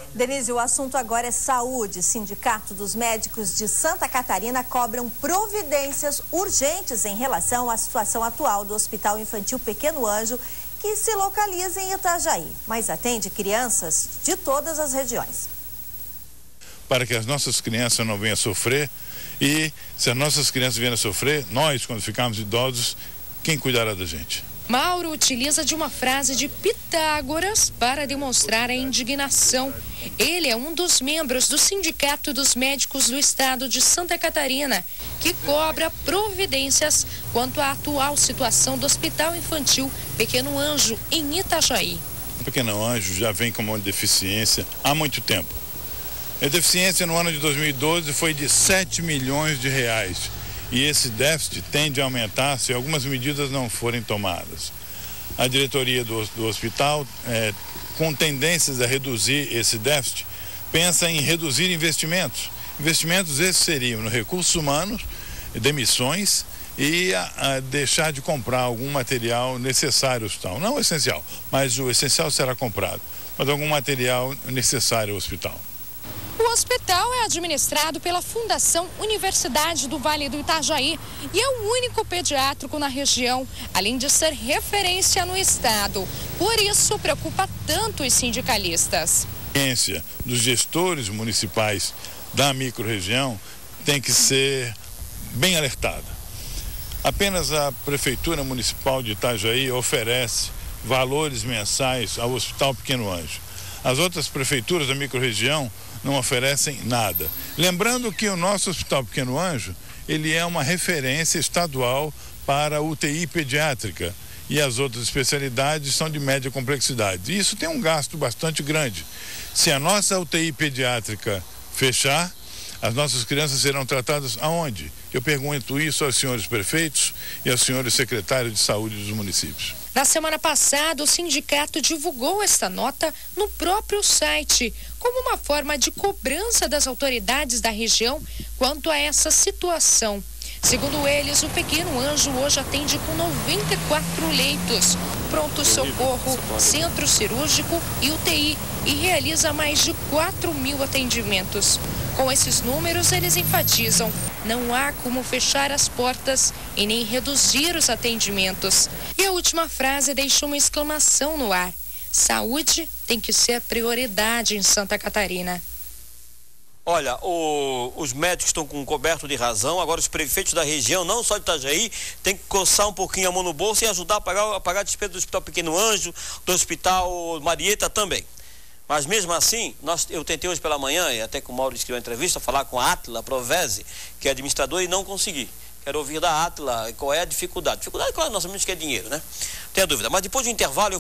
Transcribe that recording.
Denise, o assunto agora é saúde. Sindicato dos Médicos de Santa Catarina cobram providências urgentes em relação à situação atual do Hospital Infantil Pequeno Anjo, que se localiza em Itajaí, mas atende crianças de todas as regiões. Para que as nossas crianças não venham a sofrer, e se as nossas crianças vierem a sofrer, nós, quando ficarmos idosos, quem cuidará da gente? Mauro utiliza de uma frase de Pitágoras para demonstrar a indignação. Ele é um dos membros do Sindicato dos Médicos do Estado de Santa Catarina, que cobra providências quanto à atual situação do Hospital Infantil Pequeno Anjo, em Itajaí. O Pequeno Anjo já vem com uma deficiência há muito tempo. A deficiência no ano de 2012 foi de 7 milhões de reais. E esse déficit tende a aumentar se algumas medidas não forem tomadas. A diretoria do hospital, com tendências a reduzir esse déficit, pensa em reduzir investimentos. Investimentos esses seriam no recursos humanos, demissões e a deixar de comprar algum material necessário ao hospital. Não o essencial, mas o essencial será comprado, mas algum material necessário ao hospital. O hospital é administrado pela Fundação Universidade do Vale do Itajaí e é o único pediátrico na região, além de ser referência no estado. Por isso, preocupa tanto os sindicalistas. A experiência dos gestores municipais da microrregião tem que ser bem alertada. Apenas a Prefeitura Municipal de Itajaí oferece valores mensais ao Hospital Pequeno Anjo. As outras prefeituras da microrregião não oferecem nada. Lembrando que o nosso Hospital Pequeno Anjo, ele é uma referência estadual para a UTI pediátrica e as outras especialidades são de média complexidade. E isso tem um gasto bastante grande. Se a nossa UTI pediátrica fechar, as nossas crianças serão tratadas aonde? Eu pergunto isso aos senhores prefeitos e aos senhores secretários de saúde dos municípios. Na semana passada, o sindicato divulgou esta nota no próprio site, como uma forma de cobrança das autoridades da região quanto a essa situação. Segundo eles, o Pequeno Anjo hoje atende com 94 leitos, pronto-socorro, centro cirúrgico e UTI, e realiza mais de 4.000 atendimentos. Com esses números, eles enfatizam: não há como fechar as portas e nem reduzir os atendimentos. E a última frase deixa uma exclamação no ar: saúde tem que ser prioridade em Santa Catarina. Olha, os médicos estão com coberto de razão. Agora os prefeitos da região, não só de Itajaí, tem que coçar um pouquinho a mão no bolso e ajudar a pagar a despesa do Hospital Pequeno Anjo, do Hospital Marieta também. Mas mesmo assim, eu tentei hoje pela manhã, e até com o Mauro escreveu uma entrevista, falar com a Átila Provese, que é administradora, e não consegui. Quero ouvir da Átila qual é a dificuldade. Dificuldade, claro, nós sabemos que é dinheiro, né? Não tem dúvida. Mas depois do intervalo...